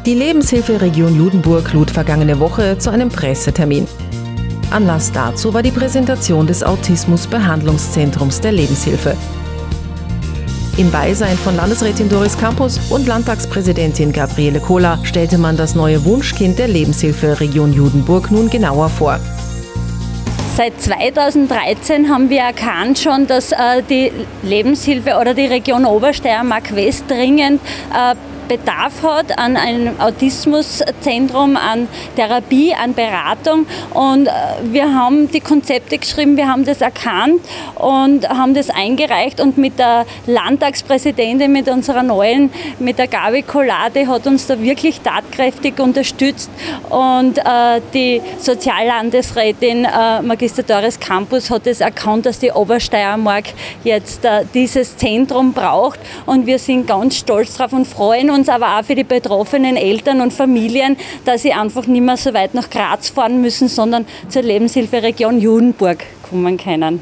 Die Lebenshilfe Region Judenburg lud vergangene Woche zu einem Pressetermin. Anlass dazu war die Präsentation des Autismus-Behandlungszentrums der Lebenshilfe. Im Beisein von Landesrätin Doris Campus und Landtagspräsidentin Gabriele Kohler stellte man das neue Wunschkind der Lebenshilfe Region Judenburg nun genauer vor. Seit 2013 haben wir erkannt schon, dass die Lebenshilfe oder die Region Obersteiermark-West dringend Bedarf hat an einem Autismuszentrum, an Therapie, an Beratung. Und wir haben die Konzepte geschrieben, wir haben das erkannt und haben das eingereicht. Und mit der Landtagspräsidentin, mit unserer neuen, mit der Gabi Kohler, die hat uns da wirklich tatkräftig unterstützt. Und die Soziallandesrätin Magister Doris Campus hat es erkannt, dass die Obersteiermark jetzt dieses Zentrum braucht. Und wir sind ganz stolz drauf und freuen uns aber auch für die betroffenen Eltern und Familien, dass sie einfach nicht mehr so weit nach Graz fahren müssen, sondern zur Lebenshilferegion Judenburg kommen können.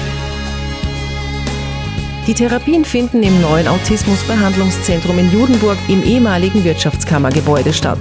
Die Therapien finden im neuen Autismusbehandlungszentrum in Judenburg im ehemaligen Wirtschaftskammergebäude statt.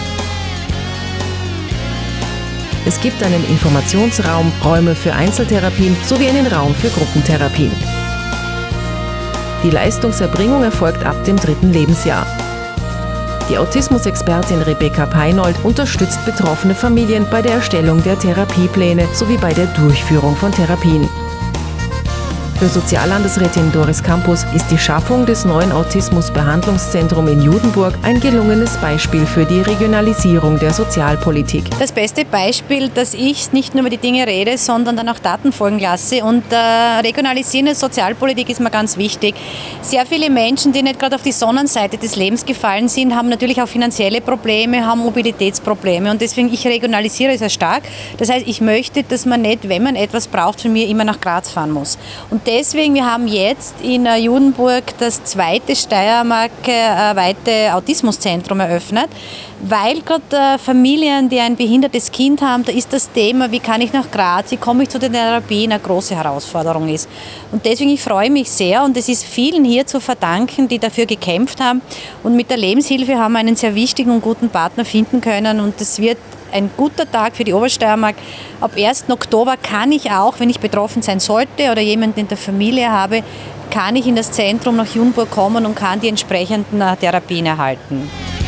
Es gibt einen Informationsraum, Räume für Einzeltherapien sowie einen Raum für Gruppentherapien. Die Leistungserbringung erfolgt ab dem 3. Lebensjahr. Die Autismusexpertin Rebecca Peinold unterstützt betroffene Familien bei der Erstellung der Therapiepläne sowie bei der Durchführung von Therapien. Für Soziallandesrätin Doris Campus ist die Schaffung des neuen Autismusbehandlungszentrums in Judenburg ein gelungenes Beispiel für die Regionalisierung der Sozialpolitik. Das beste Beispiel, dass ich nicht nur über die Dinge rede, sondern dann auch Taten folgen lasse. Und regionalisierende Sozialpolitik ist mir ganz wichtig. Sehr viele Menschen, die nicht gerade auf die Sonnenseite des Lebens gefallen sind, haben natürlich auch finanzielle Probleme, haben Mobilitätsprobleme. Und deswegen, ich regionalisiere sehr stark. Das heißt, ich möchte, dass man nicht, wenn man etwas braucht, von mir immer nach Graz fahren muss. Und deswegen, wir haben jetzt in Judenburg das zweite steiermarkweite Autismuszentrum eröffnet, weil gerade Familien, die ein behindertes Kind haben, da ist das Thema, wie kann ich nach Graz, wie komme ich zu den Therapien, eine große Herausforderung ist. Und deswegen, ich freue mich sehr und es ist vielen hier zu verdanken, die dafür gekämpft haben. Und mit der Lebenshilfe haben wir einen sehr wichtigen und guten Partner finden können und das wird ein guter Tag für die Obersteiermark. Ab 1. Oktober kann ich auch, wenn ich betroffen sein sollte oder jemanden in der Familie habe, kann ich in das Zentrum nach Judenburg kommen und kann die entsprechenden Therapien erhalten.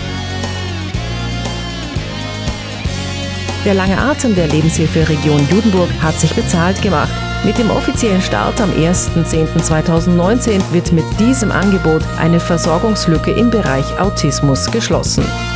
Der lange Atem der Lebenshilfe Region Judenburg hat sich bezahlt gemacht. Mit dem offiziellen Start am 1.10.2019 wird mit diesem Angebot eine Versorgungslücke im Bereich Autismus geschlossen.